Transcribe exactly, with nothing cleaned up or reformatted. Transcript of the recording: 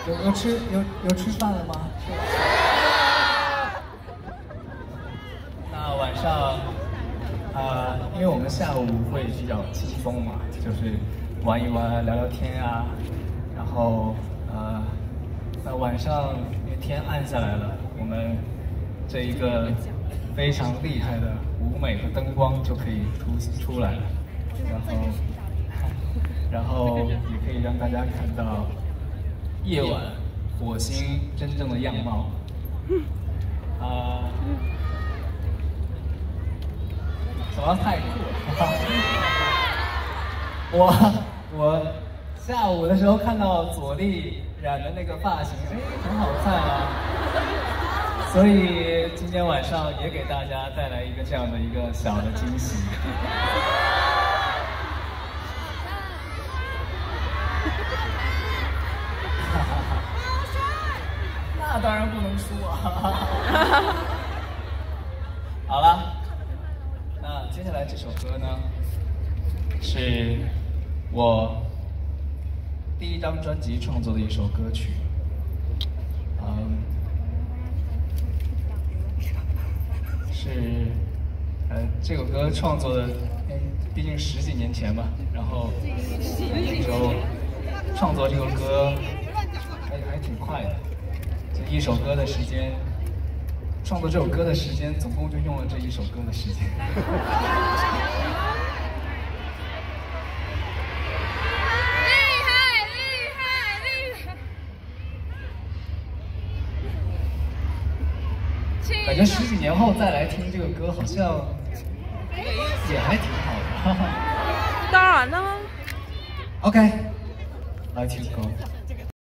有有吃有有吃饭了吗？那晚上，呃，因为我们下午会比较轻松嘛，就是玩一玩、聊聊天啊，然后呃，那晚上因为天暗下来了，我们这一个非常厉害的舞美和灯光就可以突出来了，然后然后也可以让大家看到夜晚火星真正的样貌。啊、呃，什么太酷了！我我下午的时候看到左立染的那个发型，哎，很好看啊。所以今天晚上也给大家带来一个这样的一个小的惊喜。那当然不能输啊！好了，那接下来这首歌呢，是我第一张专辑创作的一首歌曲。嗯。是，呃，这首歌创作的，毕竟十几年前吧，然后那时候创作这首歌还还挺快的，就一首歌的时间，创作这首歌的时间总共就用了这一首歌的时间。感觉十几年后再来听这个歌，好像也还挺好的。 当然了。 OK，来听歌。